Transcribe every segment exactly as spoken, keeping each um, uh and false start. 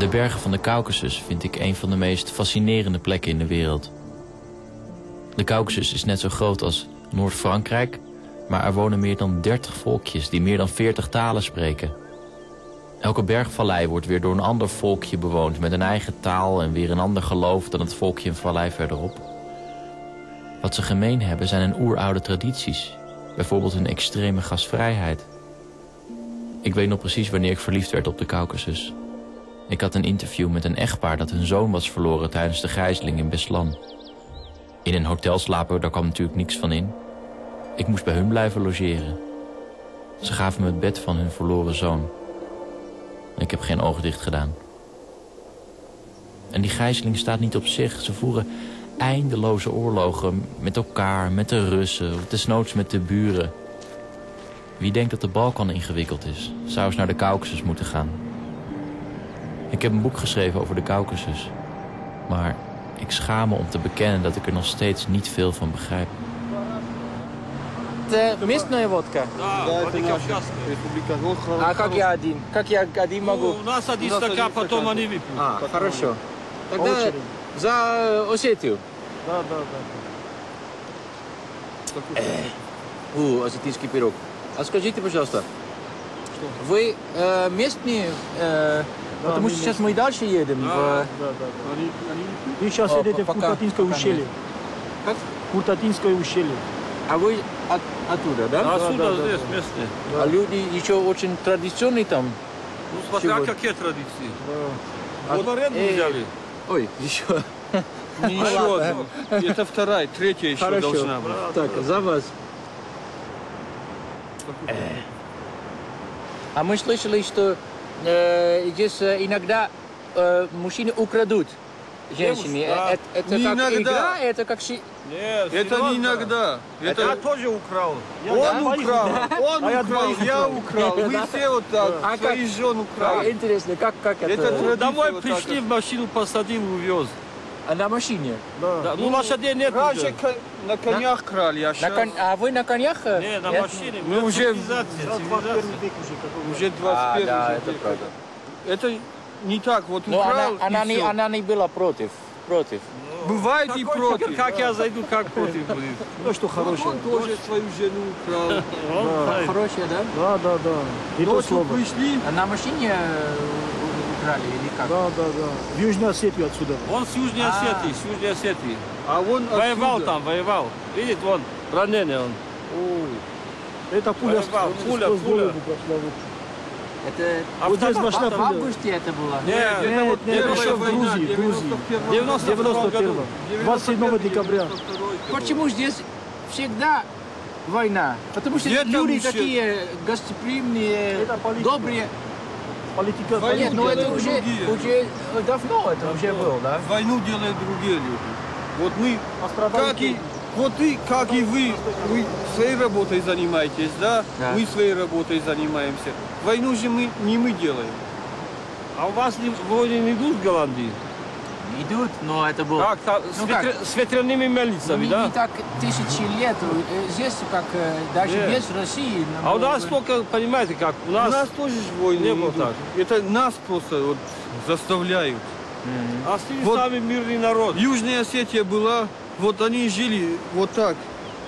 De bergen van de Kaukasus vind ik een van de meest fascinerende plekken in de wereld. De Kaukasus is net zo groot als Noord-Frankrijk, maar er wonen meer dan dertig volkjes die meer dan veertig talen spreken. Elke bergvallei wordt weer door een ander volkje bewoond met een eigen taal en weer een ander geloof dan het volkje en vallei verderop. Wat ze gemeen hebben zijn hun oeroude tradities, bijvoorbeeld hun extreme gastvrijheid. Ik weet nog precies wanneer ik verliefd werd op de Kaukasus. Ik had een interview met een echtpaar dat hun zoon was verloren tijdens de gijzeling in Beslan. In een hotel slapen, daar kwam natuurlijk niks van in. Ik moest bij hun blijven logeren. Ze gaven me het bed van hun verloren zoon. Ik heb geen ogen dicht gedaan. En die gijzeling staat niet op zich. Ze voeren eindeloze oorlogen met elkaar, met de Russen, of desnoods met de buren. Wie denkt dat de Balkan ingewikkeld is, zou eens naar de Kaukasus moeten gaan. Ik heb een boek geschreven over de Kaukasus. Maar ik schaam me om te bekennen dat ik er nog steeds niet veel van begrijp. Это местная водка? Да, Да, это это наша наша. Республика Волхов. А как я один? Как я один могу? Ну, у нас один У нас стакан, один потом стакан. они выпьют. А, хорошо. Тогда очереди. за Осетию. Да, да, да. У, осетинский пирог. А скажите, пожалуйста, вы э, местные? Э, Да, потому мы что сейчас мы дальше едем. Да, в- Да, да, да. Они, они... Вы сейчас О, едете в пока- Куртатинское пока ущелье. нет. Как? Куртатинское ущелье. А вы от, оттуда, да? А отсюда да, да, здесь да. местные. Да. А люди еще очень традиционные там. Ну, смотря Чего? какие традиции. Да. Вот аренду э, взяли. Ой, еще. Еще ладно. одну. Это вторая, третья еще Хорошо. должна быть. Так, за вас. А мы слышали, что э, здесь э, иногда э, мужчины украдут женщины. Девушек, да. Э, Это, это Не как иногда. игра, это как ши... Нет, Это серьезно. не иногда. Это я тоже украл. Я Он двоих украл, он А я украл, двоих я украл. украл. Вы Да. все вот так, А своих жен А, украли. интересно, как, как это? Это традиция Домой вот пришли, так вот. машину посадил, увез. А на машине? Да. Да, ну, лошадей нет Раньше уже. ко- на конях крали, а На сейчас кон- А вы на конях? э, Не, на нет? машине. Мы Мы уже- цивилизация, двадцать цивилизация. первый век уже. какой Уже А, двадцать первый да, век. это правда. Это не так, вот Но она, украл она, и не, всё. она не была против. Против. Бывает и против. Как я зайду, как против будет? Ну что хорошее. Он тоже свою жену украл. Да. Хорошая, да? Да, да, да. Не то Ночью слово. пришли, А на машине э, украли или как? Да, да, да. В Южную Осетию отсюда. он с Южной А. Осетии, с Южной Осетии. А он Воевал отсюда. там, воевал. Видит, вон, раненый он. Ой. Это пуля, Воевал, сквозь пуля, голову пуля. прошла. Вот. Это А Вот здесь второй- вошла в пуля. августе это было? Нет, это Нет, вот нет, первая еще в война, Грузии, в Грузии. в девяносто втором году. двадцать седьмого декабря. Почему здесь всегда война? Потому что Где там люди еще? такие гостеприимные, Это политика. добрые. Политика. Войну Нет, ну это делают уже, другие. уже давно это уже было, да? Войну делают другие люди. Вот мы, Пострадали как и, люди. вот и, как и вы, вы своей работой занимаетесь, да? Да. Мы своей работой занимаемся. Войну же мы, не мы делаем. А у вас не, войны не идут в Голландии? Идут, но это было... Как, там, с, Ну как? ветря- с ветряными мельницами, не, да? не так тысячи лет. Э, Здесь как э, даже Нет. без России. А у но- нас только, понимаете, как, у У нас, нас тоже ж войны не было идут. так. Это нас просто вот заставляют. а с ними Вот. сами мирный народ. Южная Осетия была, вот они жили вот так.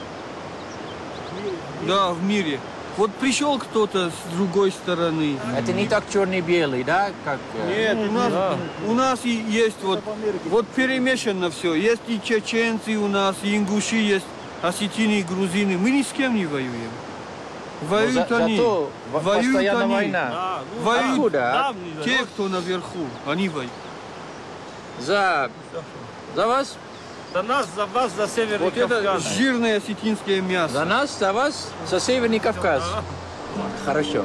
Да, в мире. Вот пришел кто-то с другой стороны. Это не так черный-белый, да? Как, э, Нет, у нас, Да. у нас и есть вот, вот перемешано все. Есть и чеченцы у нас, и ингуши есть, осетины и грузины. Мы ни с кем не воюем. но Воюют за- они. зато во- Воюют постоянно они. война. Да, ну, Воюют. Откуда? а? давний, да. Те, кто наверху, они воюют. За... За вас? За нас, за вас, за Северный Вот это Кавказ. жирное осетинское мясо. За нас, за вас, за Северный Кавказ. Хорошо.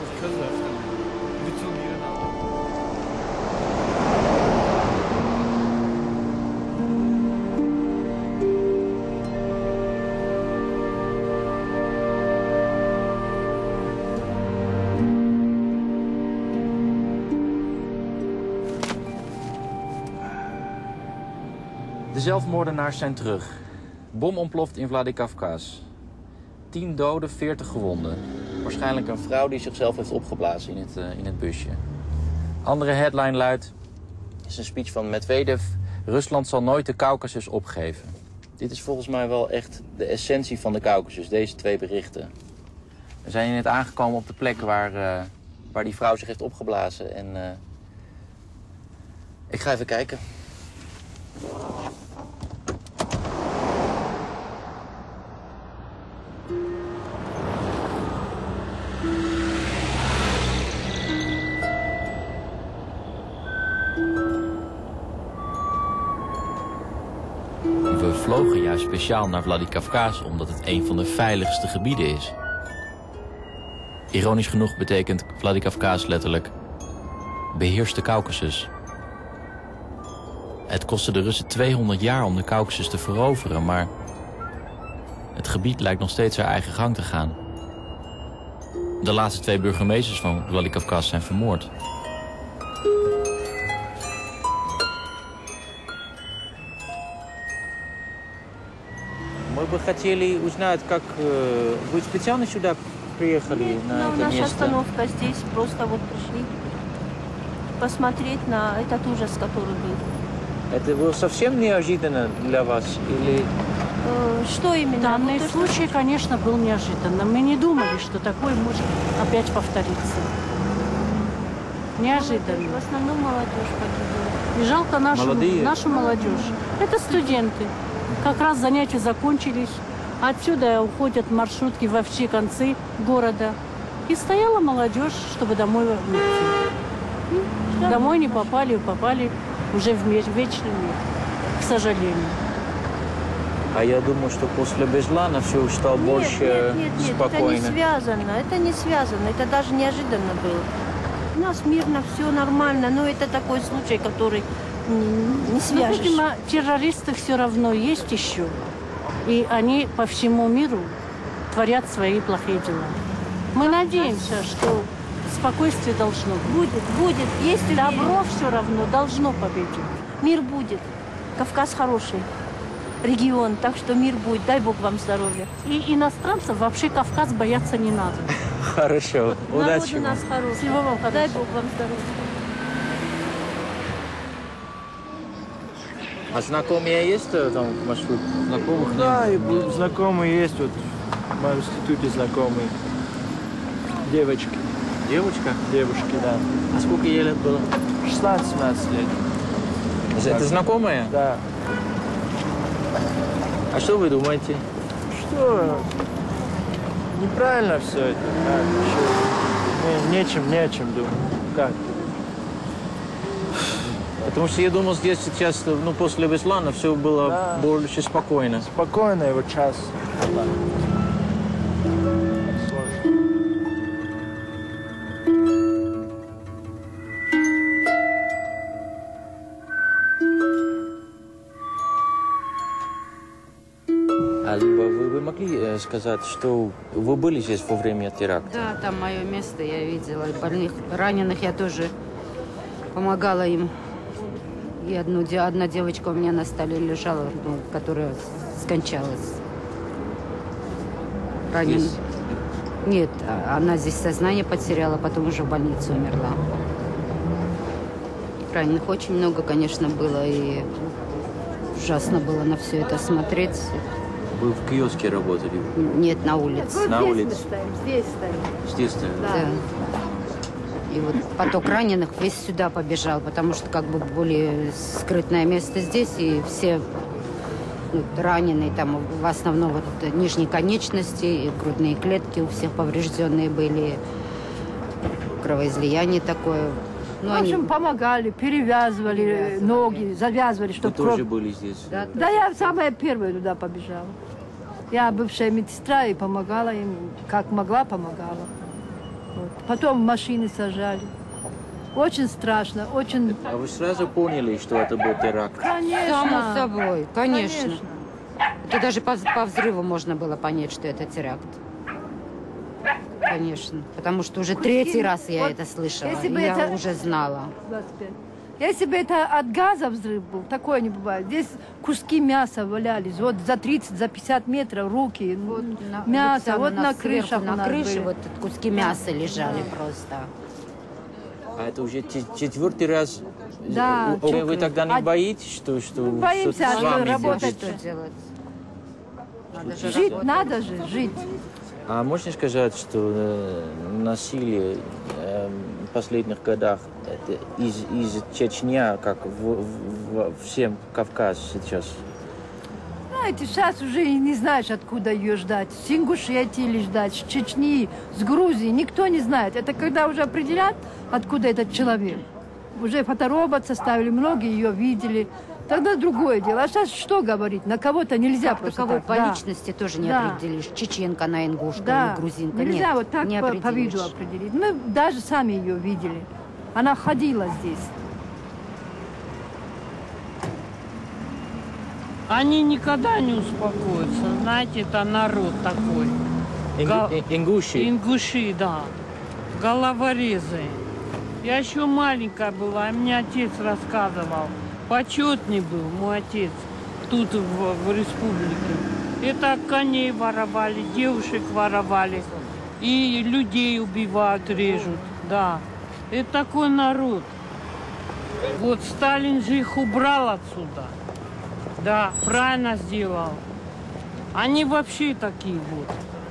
De zelfmoordenaars zijn terug. Bom ontploft in Vladikavkaz. tien doden, veertig gewonden. Waarschijnlijk een vrouw die zichzelf heeft opgeblazen in het, uh, in het busje. Andere headline luidt: Dit is een speech van Medvedev. Rusland zal nooit de Caucasus opgeven. Dit is volgens mij wel echt de essentie van de Caucasus, deze twee berichten. We zijn hier net aangekomen op de plek waar, uh, waar die vrouw zich heeft opgeblazen. En uh, ik ga even kijken. We vlogen juist speciaal naar Vladikavkaz omdat het een van de veiligste gebieden is. Ironisch genoeg betekent Vladikavkaz letterlijk beheerste Caucasus. Het kostte de Russen tweehonderd jaar om de Caucasus te veroveren, maar het gebied lijkt nog steeds haar eigen gang te gaan. De laatste twee burgemeesters van Vladikavkaz zijn vermoord. Мы бы хотели узнать, как вы специально сюда приехали на это наша место? остановка здесь, просто вот пришли посмотреть на этот ужас, который был. Это было совсем неожиданно для вас или? Э, что именно? Данный Вот то, случай, что... конечно, был неожиданным. Мы не думали, что такое может опять повториться. Неожиданно. В основном молодежь погибла. И жалко нашу, Молодые? нашу молодежь. Это студенты. Как раз занятия закончились. Отсюда уходят маршрутки во все концы города. И стояла молодежь, чтобы домой уйти. И домой не попали, попали уже в вечный мир, к сожалению. А я думаю, что после Беслана все уж стало Нет, больше нет, нет, нет, спокойно. это не связано, это не связано, это даже неожиданно было. У нас мирно, все нормально, но это такой случай, который не, не свяжешь. Но, видимо, террористы все равно есть еще. И они по всему миру творят свои плохие дела. Мы надеемся, что спокойствие должно быть. Будет, будет, есть Добро все равно должно победить. Мир будет. Кавказ хороший регион, так что мир будет. Дай Бог вам здоровья. И иностранцев вообще Кавказ бояться не надо. Хорошо, Народ удачи у вам. нас хороший. Всего вам Дай хорошего. Бог вам здоровья. А знакомые есть там в маршруте? Знакомых нет? Да, и знакомые есть, вот в моем институте знакомые. Девочки, Девочка? девушки, да. А сколько ей лет было? шестнадцать-семнадцать лет. Это знакомая? Да. А что вы думаете? Что? Неправильно все это. Как? Еще? Не, нечем, нечем думать. Как? Потому что я думал, здесь сейчас, ну, после Беслана все было Да. больше спокойно. Спокойно его час. Сложно. А Люба, вы, вы могли э, сказать, что вы были здесь во время теракта? Да, там мое место, я видела. И больных, раненых я тоже помогала им. И одну, де- одна девочка у меня на столе лежала, ну, которая скончалась. Ранен... Здесь? Нет, а- она здесь сознание потеряла, потом уже в больнице умерла. Раненых очень много, конечно, было, и ужасно было на все это смотреть. Вы в киоске работали? Нет, на улице. На улице? Здесь стоим. Здесь стояли? Да. И вот поток раненых весь сюда побежал, потому что как бы более скрытное место здесь, и все ну, раненые, там в основном вот нижние конечности, и грудные клетки у всех поврежденные были, кровоизлияние такое. Ну, В общем, они- помогали, перевязывали, Перевязывали. ноги, завязывали, Вы чтобы тоже кровь... были здесь? Да, Да, я самая первая туда побежала. Я бывшая медсестра и помогала им, как могла, помогала. Вот. Потом в машины сажали. Очень страшно, очень... А вы сразу поняли, что это был теракт? Конечно. Само собой, конечно. Конечно. Это даже по, по взрыву можно было понять, что это теракт. Конечно. Потому что уже третий раз я вот это слышала. если и бы я это- уже знала. двадцать пять. Если бы это от газа взрыв был, такое не бывает. Здесь куски мяса валялись. Вот за тридцать, за пятьдесят метров руки, Вот на- мясо. там у Вот нас на сверху, крышах у на нас крыше были. вот куски мяса лежали просто. А это уже четвертый раз. Да. Вы, вы тогда не боитесь, что, что Ну, боимся, что с а вами работать. будет? Что делать? Надо же Жить работать. надо же, жить. А можно сказать, что э, насилие э, в последних годах это из, из Чечни, как в, в, в всем Кавказе сейчас? Знаете, сейчас уже и не знаешь, откуда ее ждать. С Ингушетии или ждать, с Чечни, с Грузии. Никто не знает. Это когда уже определят, откуда этот человек. Уже фоторобот составили, многие ее видели. Тогда другое дело. А сейчас что говорить? На кого-то нельзя Как просто таковой так. по Да. личности тоже не Да. определишь. Чеченка, она ингушка Да, или грузинка. нельзя Нет, вот так не по, по виду определишь. определить. Мы даже сами ее видели. Она ходила здесь. Они никогда не успокоятся. Знаете, это народ такой. Га- Ингу- Ингуши? Ингуши, да. Головорезы. Я еще маленькая была, и мне отец рассказывал. Почетный был мой отец тут, в, в республике. Это коней воровали, девушек воровали. И людей убивают, режут. Да. Это такой народ. Вот Сталин же их убрал отсюда. Да, правильно сделал. Они вообще такие вот.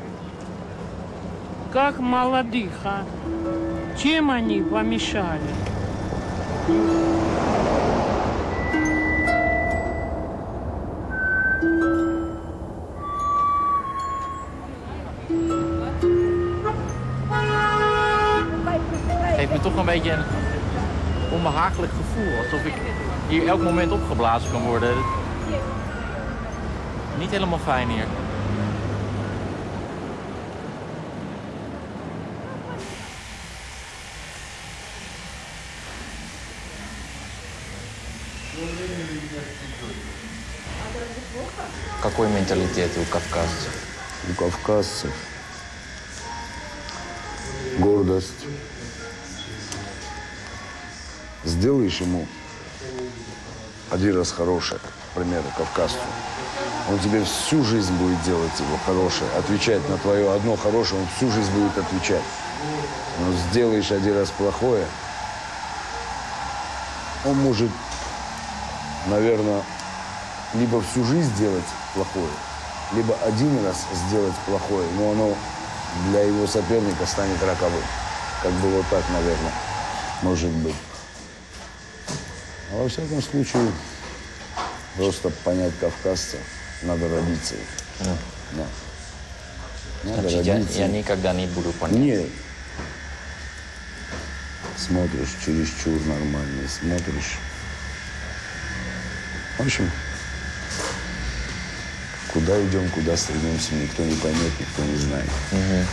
Как молодых, а? Чем они помешали? Het geeft me toch een beetje een onbehagelijk gevoel. Alsof ik hier elk moment opgeblazen kan worden. Niet helemaal fijn hier. Какой менталитет у кавказцев? У кавказцев гордость. Сделаешь ему один раз хорошее, к примеру, кавказцу, он тебе всю жизнь будет делать его хорошее, отвечать на твое одно хорошее, он всю жизнь будет отвечать. Но сделаешь один раз плохое, он может, наверное, либо всю жизнь сделать плохое, либо один раз сделать плохое, но оно для его соперника станет роковым. Как бы вот так, наверное, может быть. А во всяком случае, просто понять кавказца, надо родиться. Ну, Да. Надо значит, я, родиться. я никогда не буду понять. Нет. Смотришь чересчур нормально, смотришь. В общем, куда идем, куда стремимся, никто не поймет, никто не знает. Мгм.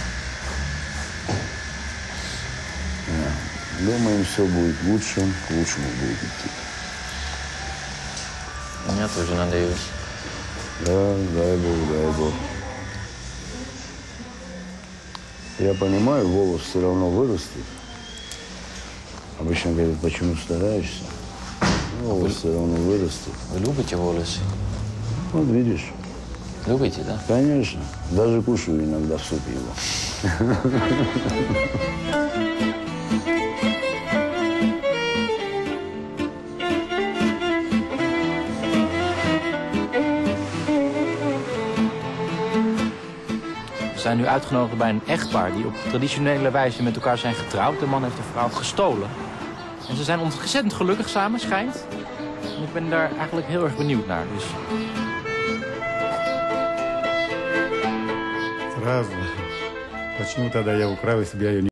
Да. Думаем, все будет лучше, к лучшему будет идти. Я тоже надеюсь. Да, дай Бог, дай Бог. Я понимаю, волос все равно вырастет. Обычно говорят, почему стараешься? Волос все равно вырастет. Вы любите волосы? Вот видишь. Любите, да? Конечно. Даже кушаю иногда в суп его. We zijn nu uitgenodigd bij een echtpaar die op traditionele wijze met elkaar zijn getrouwd. De man heeft de vrouw gestolen. En ze zijn ontzettend gelukkig samen, schijnt. En ik ben daar eigenlijk heel erg benieuwd naar. Dus... Сразу. Почему тогда я украл, если бы я ее не